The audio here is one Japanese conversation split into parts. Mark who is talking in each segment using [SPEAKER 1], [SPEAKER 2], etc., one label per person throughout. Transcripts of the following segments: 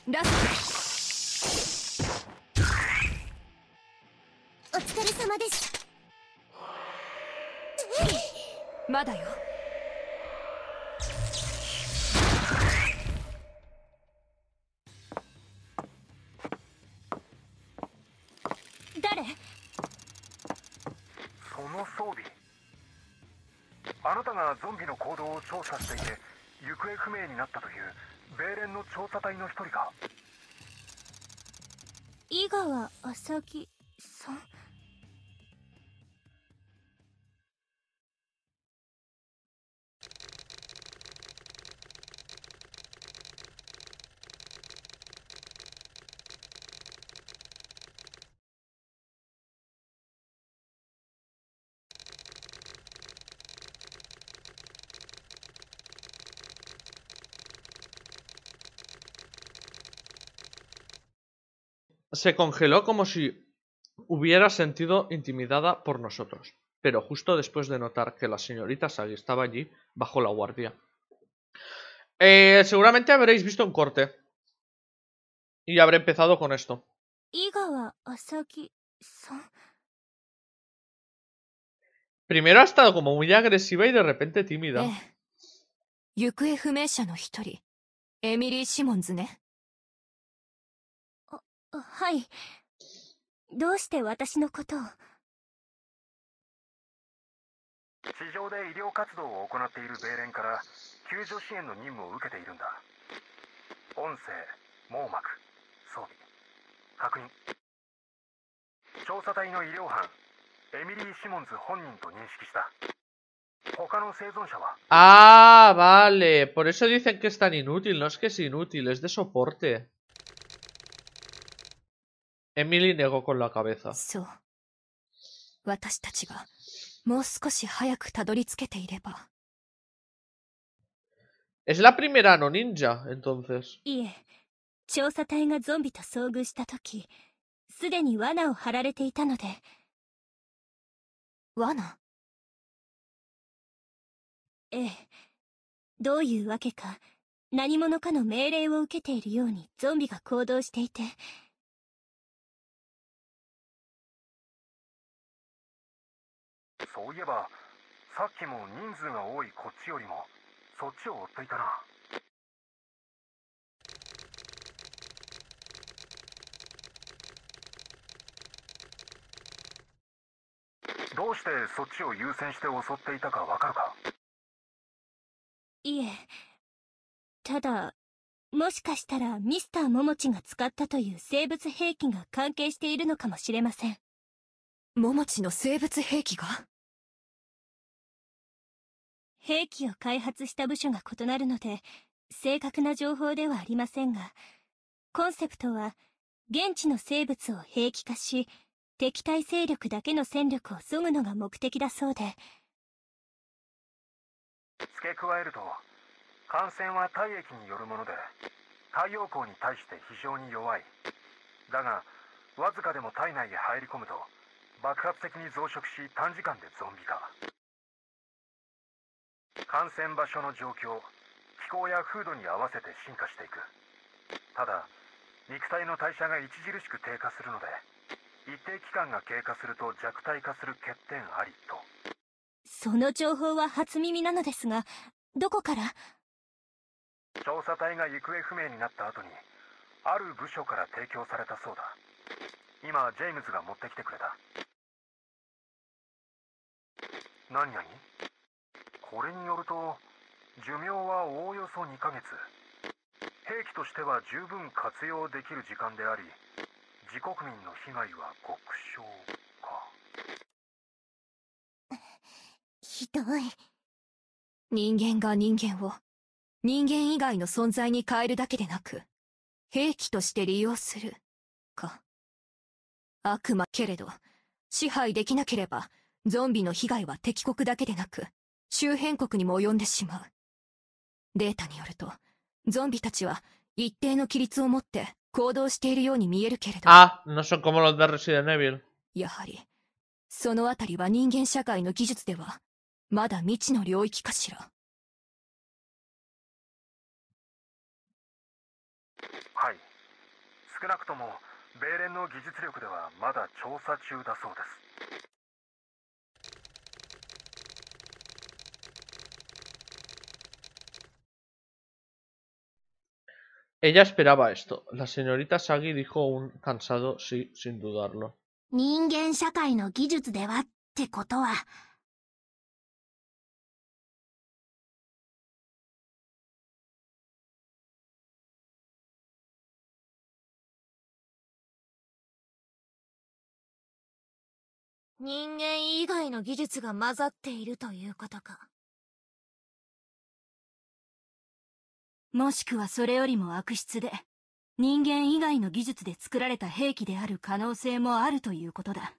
[SPEAKER 1] ラス
[SPEAKER 2] お疲れ様です。
[SPEAKER 1] まだよ。
[SPEAKER 2] 誰？
[SPEAKER 3] その装備、あなたがゾンビの行動を調査していて行方不明になったという米連の調査隊の一人か？
[SPEAKER 2] 井川浅木さん。
[SPEAKER 4] Se congeló como si hubiera sentido intimidada por nosotros, pero justo después de notar que la señorita Sagi estaba allí, bajó la guardia. Seguramente habréis visto un corte y habré empezado con esto. Primero ha estado como muy agresiva y de repente tímida.
[SPEAKER 1] 行方不明者の一人、エミリー・シモンズね。
[SPEAKER 2] はい。どうして私のことを？
[SPEAKER 3] 地上で医療活動を行っている米連から救助支援の任務を受けているんだ。音声、網膜、装備、確認。調査隊の医療班、エミリー・シモンズ本人と認識した。他の生存者は？
[SPEAKER 4] Ah, vale. Por eso dicen que es tan inútil. No es que es inútil, es de soporte. Emily negó con la cabeza.
[SPEAKER 1] そう。私たちがもう少し早くたどり着けていれば。
[SPEAKER 4] Es la primera no ninja, entonces.
[SPEAKER 2] いえ、調査隊がゾンビと遭遇した時、すでに罠を張られていたので。
[SPEAKER 1] 罠？
[SPEAKER 2] ええ。どういうわけか、何者かの命令を受けているようにゾンビが行動していて。
[SPEAKER 3] そういえば、さっきも人数が多いこっちよりもそっちを追っていたな。どうしてそっちを優先して襲っていたかわかるか？
[SPEAKER 2] いえ、ただ、もしかしたらミスターモモチが使ったという生物兵器が関係しているのかもしれません。
[SPEAKER 1] モモチの生物兵器が？
[SPEAKER 2] 兵器を開発した部署が異なるので正確な情報ではありませんが、コンセプトは現地の生物を兵器化し、敵対勢力だけの戦力を削ぐのが目的だそうで。
[SPEAKER 3] 付け加えると、感染は体液によるもので太陽光に対して非常に弱い。だがわずかでも体内へ入り込むと爆発的に増殖し、短時間でゾンビ化。感染場所の状況、気候や風土に合わせて進化していく。ただ肉体の代謝が著しく低下するので、一定期間が経過すると弱体化する欠点ありと。
[SPEAKER 2] その情報は初耳なのですが、どこから？
[SPEAKER 3] 調査隊が行方不明になった後にある部署から提供されたそうだ。今ジェームズが持ってきてくれた。何々？これによると寿命はおおよそ2ヶ月。兵器としては十分活用できる時間であり、自国民の被害は極小か。
[SPEAKER 2] ひどい。
[SPEAKER 1] 人間が人間を人間以外の存在に変えるだけでなく、兵器として利用するか。悪魔けれど支配できなければゾンビの被害は敵国だけでなく周辺国にも及んでしまう。データによるとゾンビたちは一定の規律を持って行動しているように見えるけれど、
[SPEAKER 4] Ah, no son como los de Resident Evil.
[SPEAKER 1] やはりそのあたりは人間社会の技術ではまだ未知の領域かしら。
[SPEAKER 3] はい、 少なくとも米連の技術力ではまだ調査中だそうです。
[SPEAKER 4] Ella esperaba esto. La señorita Sagi dijo un cansado sí, sin dudarlo.
[SPEAKER 2] 人間社会の技術ではってことは、
[SPEAKER 1] 人間以外の技術が混ざっているということか。もしくはそれよりも悪質で、人間以外の技術で作られた兵器である可能性もあるということだ。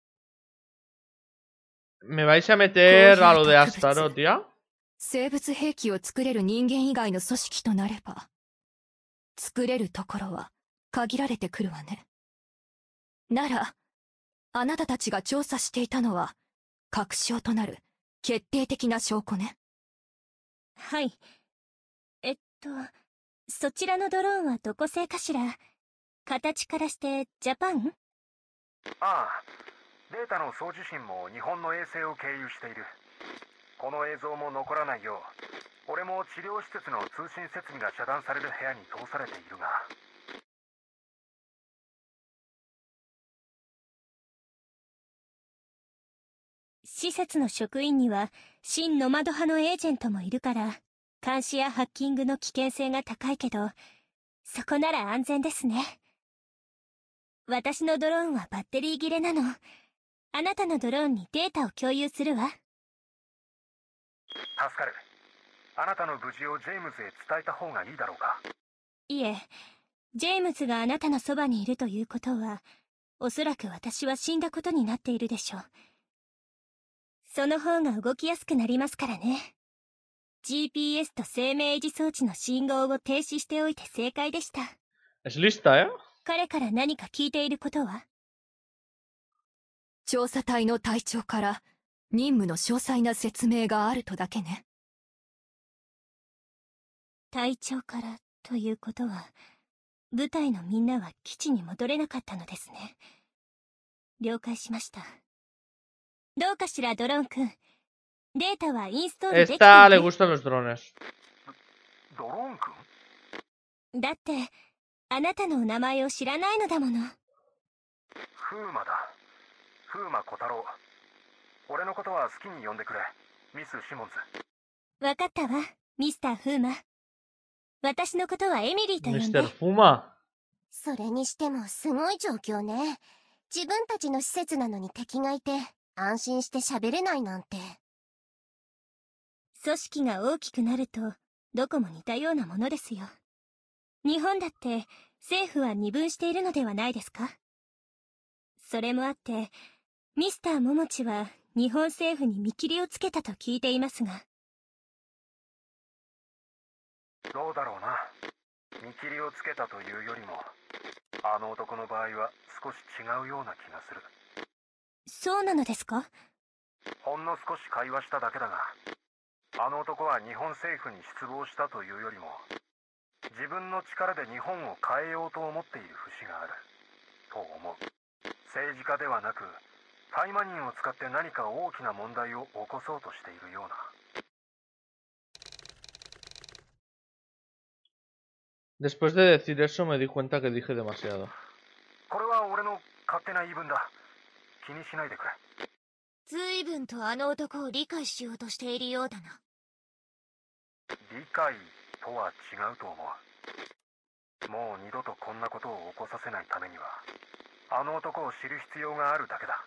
[SPEAKER 4] ¿Me vais a meter a lo de Astaroth, tía?
[SPEAKER 1] 生物兵器を作れる人間以外の組織となれば、作れるところは限られてくるわね。なら、あなたたちが調査していたのは、確証となる決定的な証拠ね。
[SPEAKER 2] はい。そちらのドローンはどこ製かしら？形からしてジャパン？
[SPEAKER 3] ああ、データの送受信も日本の衛星を経由している。この映像も残らないよう、俺も治療施設の通信設備が遮断される部屋に通されているが。
[SPEAKER 2] 施設の職員には新ノマド派のエージェントもいるから、監視やハッキングの危険性が高いけど、そこなら安全ですね。私のドローンはバッテリー切れなの。あなたのドローンにデータを共有するわ。
[SPEAKER 3] 助かる。あなたの無事をジェームズへ伝えた方がいいだろうか。
[SPEAKER 2] いえ、ジェームズがあなたのそばにいるということは、おそらく私は死んだことになっているでしょう。その方が動きやすくなりますからね。GPS と生命維持装置の信号を停止しておいて正解でした。
[SPEAKER 4] Es lista, ¿eh?
[SPEAKER 2] 彼から何か聞いていることは？
[SPEAKER 1] 調査隊の隊長から任務の詳細な説明があるとだけね。
[SPEAKER 2] 隊長からということは、部隊のみんなは基地に戻れなかったのですね。了解しました。どうかしら、ドローン君。データはインストールできている？
[SPEAKER 4] Esta le gustan los drones.
[SPEAKER 3] ドローン君？
[SPEAKER 2] だって、あなたのお名前を知らないのだもの。
[SPEAKER 3] フーマだ。フーマ小太郎。俺のことは好きに呼んでくれ。ミス・シモンズ。
[SPEAKER 2] わかったわ、ミスター・フーマ。私のことはエミリーと呼んで。
[SPEAKER 4] Mr. Fuma.
[SPEAKER 5] それにしてもすごい状況ね。自分たちの施設なのに敵がいて、安心して喋れないなんて。
[SPEAKER 2] 組織が大きくなると、どこも似たようなものですよ。日本だって政府は二分しているのではないですか？それもあって、ミスター・モモチは日本政府に見切りをつけたと聞いていますが。
[SPEAKER 3] どうだろうな。見切りをつけたというよりも、あの男の場合は少し違うような気がする。
[SPEAKER 2] そうなのですか？
[SPEAKER 3] ほんの少し会話しただけだが、あの男は日本政府に失望したというよりも、自分の力で日本を変えようと思っている節があると思う。政治家ではなく、タイマニンを使って何か大きな問題を起こそうとしているような。
[SPEAKER 4] Después de decir eso me di cuenta que dije demasiado.
[SPEAKER 3] これは俺の勝手な言い分だ。気にしないでくれ。
[SPEAKER 1] 随分とあの男を理解しようとしているようだな。
[SPEAKER 3] 理解とは違うと思う。もう二度とこんなことを起こさせないためには、あの男を知る必要があるだけだ。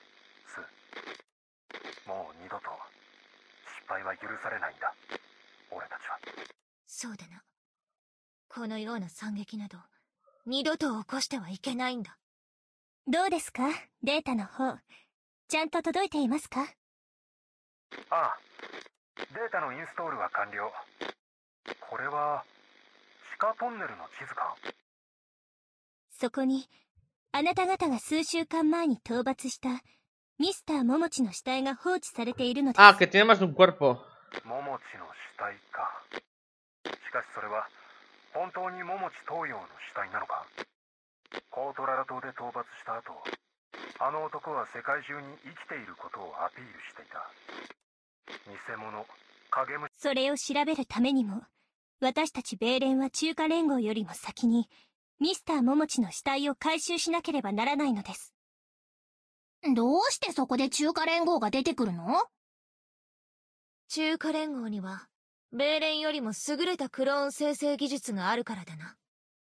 [SPEAKER 3] もう二度と失敗は許されないんだ、俺たちは。
[SPEAKER 1] そうだな。このような惨劇など二度と起こしてはいけないんだ。
[SPEAKER 2] どうですか、データの方。ちゃんと届いていますか？
[SPEAKER 3] ああ、データのインストールは完了。これは地下トンネルの地図か？
[SPEAKER 2] そこにあなた方が数週間前に討伐したミスター・モモチの死体が放置されているのです。
[SPEAKER 4] Ah, que tiene más de un cuerpo.
[SPEAKER 3] モモチの死体か。しかしそれは本当にモモチ東洋の死体なのか？ コートララ島で討伐した後、あの男は世界中に生きていることをアピールしていた。偽物、影武者。
[SPEAKER 2] それを調べるためにも、私たち米連は中華連合よりも先にミスター・モモチの死体を回収しなければならないのです。
[SPEAKER 5] どうしてそこで中華連合が出てくるの？
[SPEAKER 1] 中華連合には米連よりも優れたクローン生成技術があるからだな。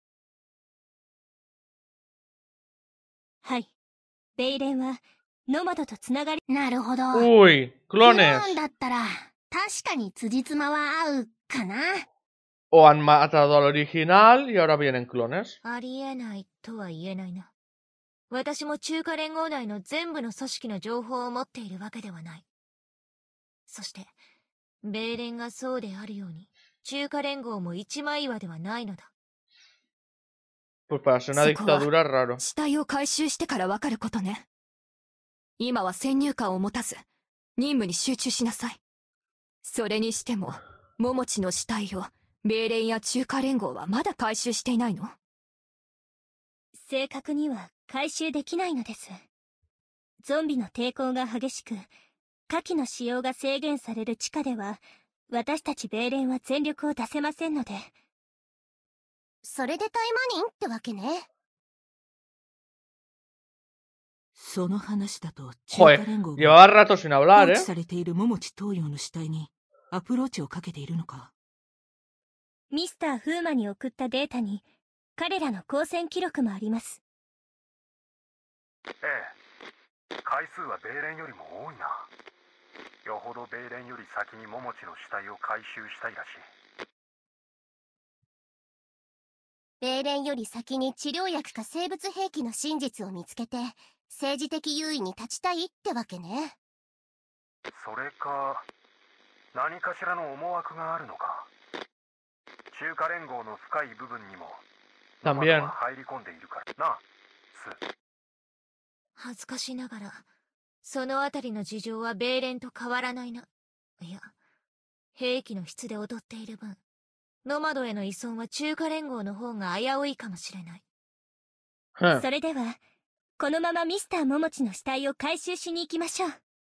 [SPEAKER 2] はい。米連はノマドとつながり。
[SPEAKER 5] なるほど。
[SPEAKER 4] Uy,
[SPEAKER 5] クローン
[SPEAKER 4] clones.
[SPEAKER 5] だったら確かに辻褄は合うかな。
[SPEAKER 4] O han matado al original y ahora vienen clones.
[SPEAKER 1] ありえないとは言えないな。私も中華連合内の全部の組織の情報を持っているわけではない。そして、米連がそうであるように、中華連合も一枚岩ではないのだ。
[SPEAKER 4] Pues para ser una dictadura es raro.
[SPEAKER 1] 死体を回収してからわかることね。今は先入観を持たず、任務に集中しなさい。それにしても、モモチの死体を、米連や中華連合はまだ回収していないの？
[SPEAKER 2] 正確には回収できないのです。ゾンビの抵抗が激しく、火器の使用が制限される地下では、私たち米連は全力を出せませんので。
[SPEAKER 5] それでタイマニンってわけね。
[SPEAKER 6] その話だと中華
[SPEAKER 4] Joder,
[SPEAKER 6] 連合が
[SPEAKER 4] llevaba rato sin
[SPEAKER 6] 放
[SPEAKER 4] hablar,
[SPEAKER 6] 置
[SPEAKER 4] ¿eh?
[SPEAKER 6] されている桃地東洋の死体にアプローチをかけているのか。
[SPEAKER 2] ミスター・フーマに送ったデータに彼らの交戦記録もあります。
[SPEAKER 3] ええ、回数は米連よりも多いな。よほど米連より先にモモチの死体を回収したいらしい。
[SPEAKER 5] 米連より先に治療薬か生物兵器の真実を見つけて政治的優位に立ちたいってわけね。
[SPEAKER 3] それか、何かしらの思惑があるのか。中華連合の深い部分にもノマド
[SPEAKER 4] También.
[SPEAKER 3] が入り込んでいるからな。
[SPEAKER 1] 恥ずかしながら、そのあたりの事情は米連と変わらないな。いや、兵器の質で劣っている分、ノマドへの依存は中華連合の方が危ういかもしれない。
[SPEAKER 2] それでは、このままミスター・モモチの死体を回収しに行きましょう。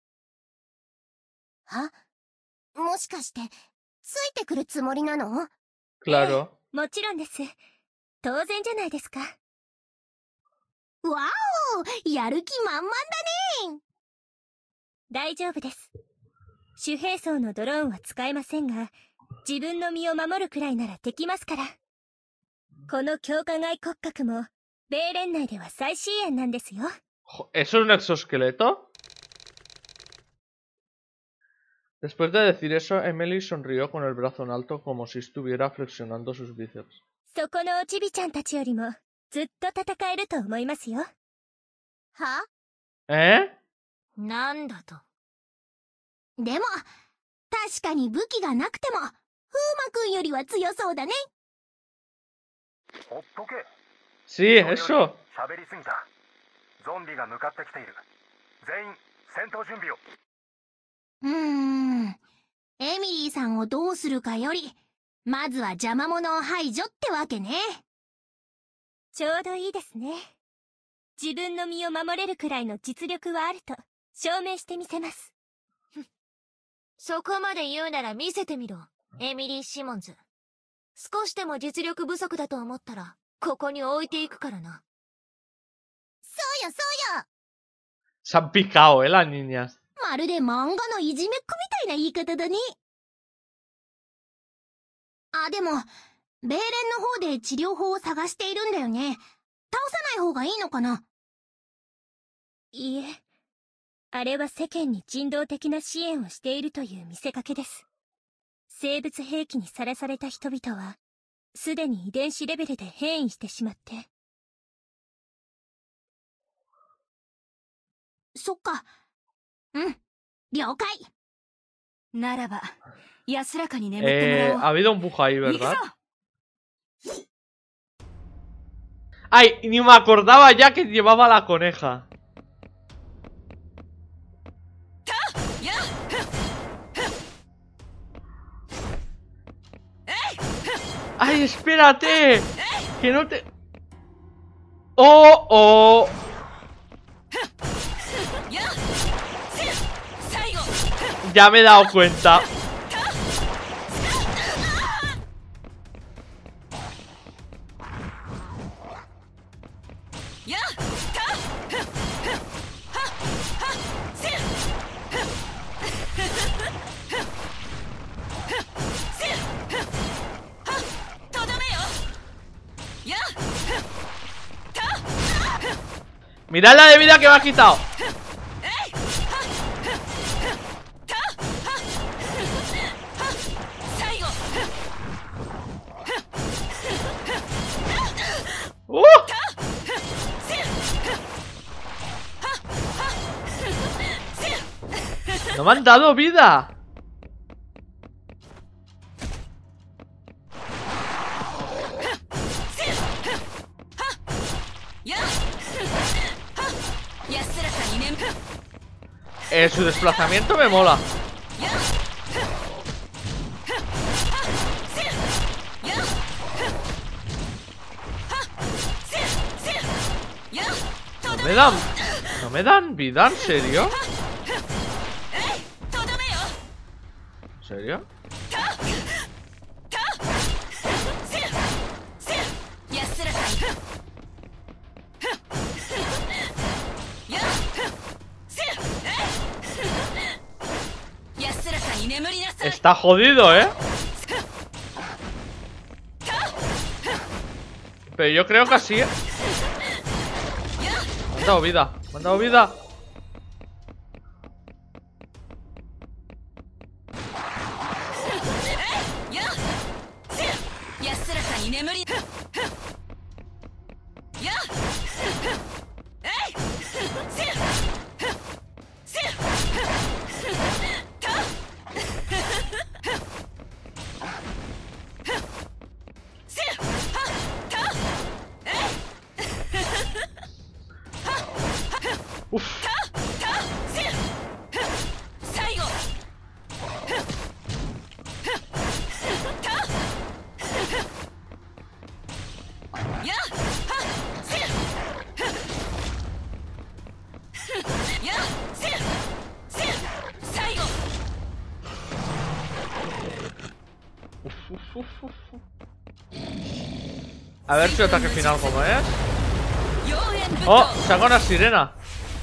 [SPEAKER 5] は？もしかしてついてくるつもりなの？
[SPEAKER 4] Claro.
[SPEAKER 2] もちろんです。当然じゃないですか。
[SPEAKER 5] わお、やる気満々だね。
[SPEAKER 2] 大丈夫です。主兵装のドローンは使えませんが、自分の身を守るくらいならできますから。この強化外骨格も、米連内では最新鋭なんですよ。
[SPEAKER 4] ¿Eso es un exoesqueleto? Después de decir eso, Emily sonrió con el brazo en alto como si estuviera flexionando sus bíceps.
[SPEAKER 2] そこのチビちゃんたちよりも、ずっと戦えると思いますよ。
[SPEAKER 5] は？
[SPEAKER 4] ¿Eh?
[SPEAKER 1] なんだと。
[SPEAKER 5] でも確かに武器がなくても風磨くんよりは強そうだね。
[SPEAKER 3] ほっとけ。
[SPEAKER 4] Sí, eso.
[SPEAKER 3] 喋りすぎた。ゾンビが向かってきている。全員戦闘準備を。
[SPEAKER 5] エミリーさんをどうするかよりまずは邪魔者を排除ってわけね。
[SPEAKER 2] ちょうどいいですね。自分の身を守れるくらいの実力はあると証明してみせます。
[SPEAKER 1] そこまで言うなら見せてみろ、エミリー・シモンズ。少しでも実力不足だと思ったら、ここに置いていくからな。
[SPEAKER 5] そうよそうよ。
[SPEAKER 4] Se han picado, las niñas.
[SPEAKER 5] まるで漫画のいじめっ子みたいな言い方だね。あ、でも米連の方で治療法を探しているんだよね。倒さない方がいいのかな？
[SPEAKER 2] いいえ、あれは世間に人道的な支援をしているという見せかけです。生物兵器にさらされた人々はすでに遺伝子レベルで変異してしまって。
[SPEAKER 5] そっか。了解。
[SPEAKER 1] ならば安らかに眠ってもらおう。
[SPEAKER 4] Ha habido un bujo ahí, ¿verdad? ¡Ay! Ni me acordaba ya que llevaba la coneja. ¡Ay, espérate! Que no te... ¡Oh, oh! Ya me he dado cuenta. Mirad la de vida que me ha quitado. No me han dado vida. Su desplazamiento me mola. ¿No me dan vida? ¿En serio? ¿En serio? Está jodido, ¿eh? Pero yo creo que así. Me han dado vida. Me han dado vida. Uf. A ver si ataque final como es. Oh, saca una sirena.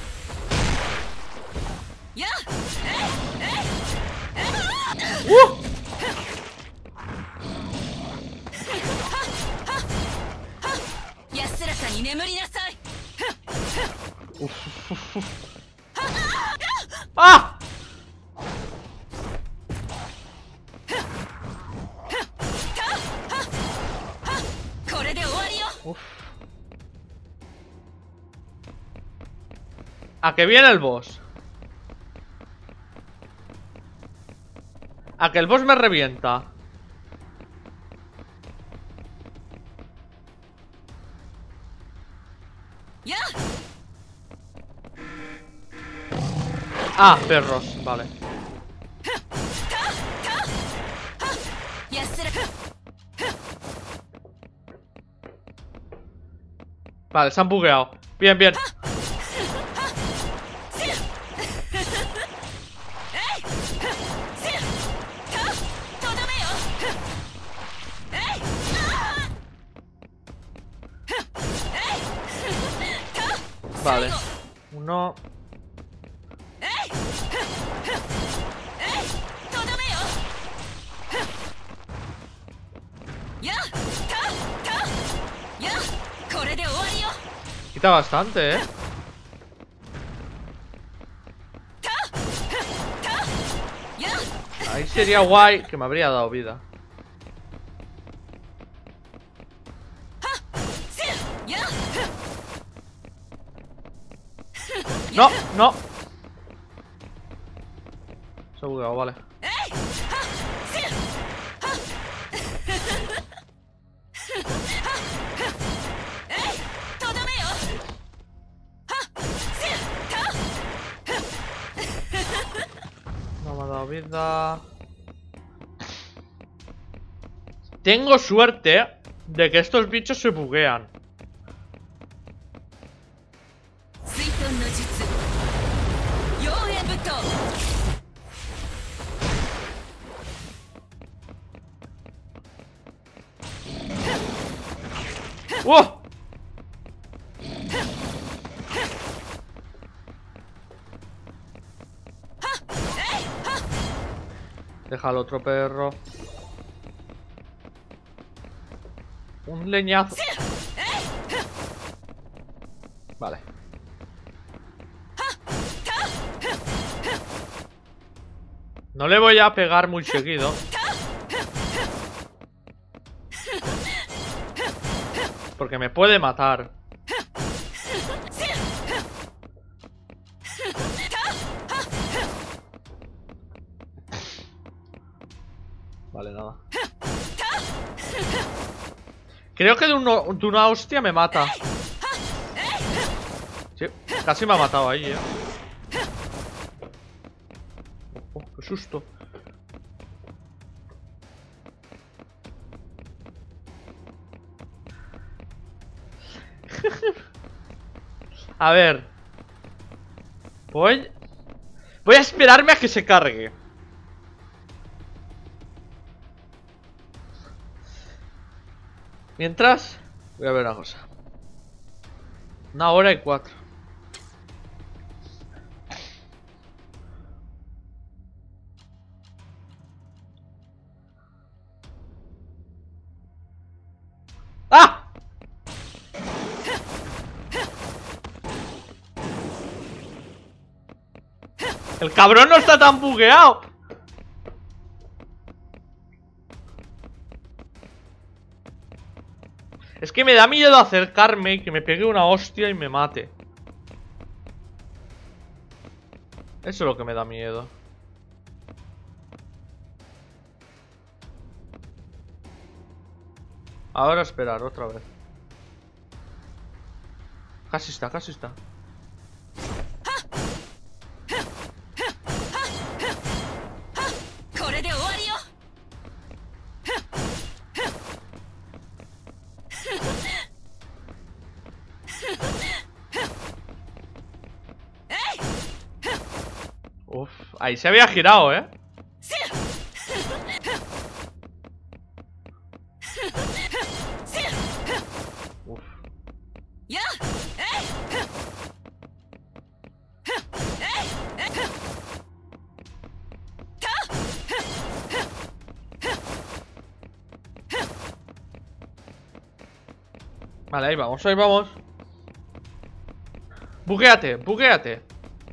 [SPEAKER 4] ¡Ah! Uf. ¿A qué viene el boss? A que el boss me revienta. Ah, perros, vale. Vale, se han bugueado. Bien, bien. Vale. Uno. Quita bastante, ¿eh? Ahí sería guay que me habría dado vida. No, no. Se ha bugueado, vale. No me ha dado vida. Tengo suerte de que estos bichos se buguean. ¡Wow! Deja al otro perro. Un leñazo. Vale. No le voy a pegar muy seguido. Porque me puede matar. Vale, nada. Creo que de una hostia me mata. Sí, casi me ha matado ahí, Oh, qué susto. A ver. Voy a esperarme a que se cargue. Mientras, voy a ver una cosa. 1 hora y 4. ¡Ah! El cabrón no está tan bugueado. Es que me da miedo acercarme y que me pegue una hostia y me mate. Eso es lo que me da miedo. Ahora esperar otra vez. Casi está, casi está. Uf, ahí se había girado, ¿eh? Uf. Vale, ahí vamos, ahí vamos. Buguéate, buguéate.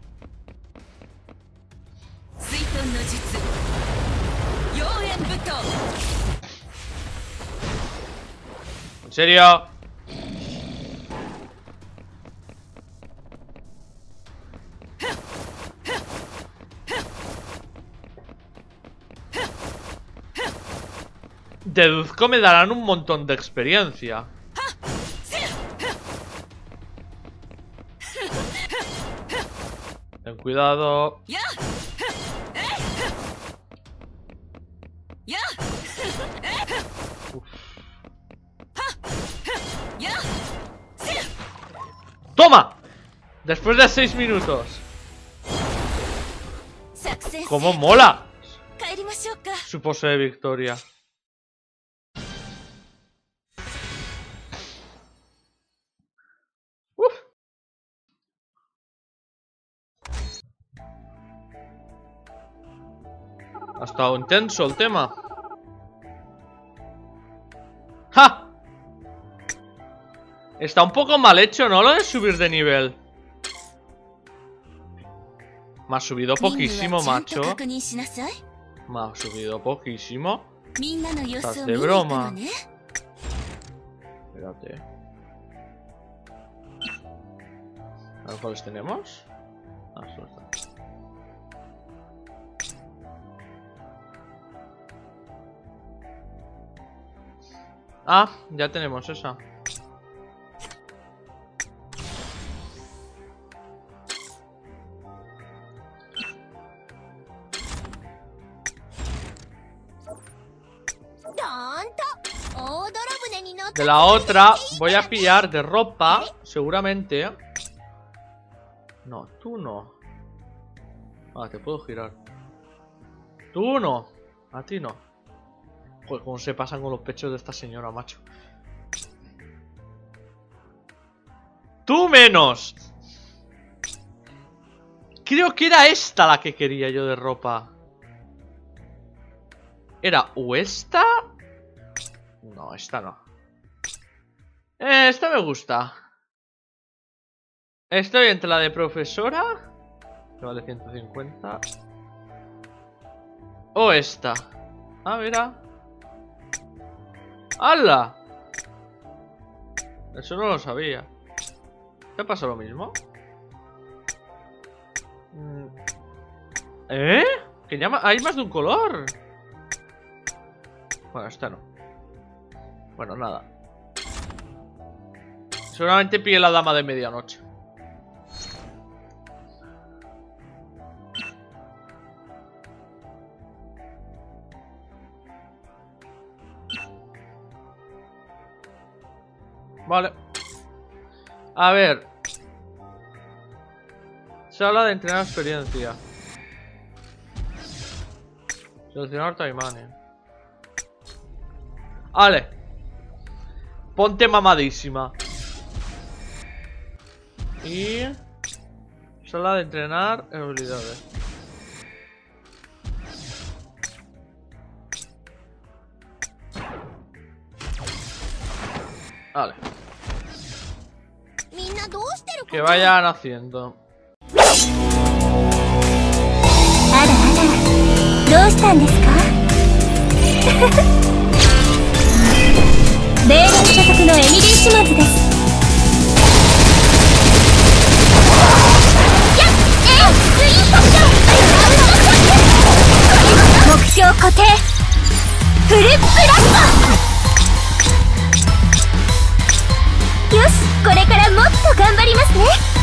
[SPEAKER 4] ¿En serio? Deduzco me darán un montón de experiencia. Ten cuidado. Uf. ¡Toma! Después de 6 minutos. ¡Cómo mola! Su pose de victoria. Uf. Ha estado intenso el tema. ¡Ja! Está un poco mal hecho, ¿no? Lo de subir de nivel. Me ha subido poquísimo, macho. Me ha subido poquísimo. Estás de broma. Espérate. A ver cuáles tenemos. Ah, solo está. Ah, ya tenemos esa. De la otra voy a pillar de ropa, seguramente. No, tú no. Ah, te puedo girar. Tú no. A ti no. Pues cómo se pasan con los pechos de esta señora, macho. Tú menos. Creo que era esta la que quería yo de ropa. ¿Era o esta? No, esta no. Esta me gusta. Estoy entre la de profesora, que vale 150. O esta. Ah, mira. ¡Hala! Eso no lo sabía. ¿Qué pasa lo mismo? ¿Eh? Que ya hay más de un color. Bueno, esta no. Bueno, nada. Seguramente pille la dama de medianoche. Vale. A ver. Sala de entrenar experiencia. Seleccionar Taimane. Vale. Ponte mamadísima. Y... sala de entrenar habilidades. Vale. Que vayan haciendo.
[SPEAKER 2] あらあら、どうしたんですか？米軍所属のエミリー・シモンズです。目標固定。フルブラスト。よし、これからもっと頑張りますね。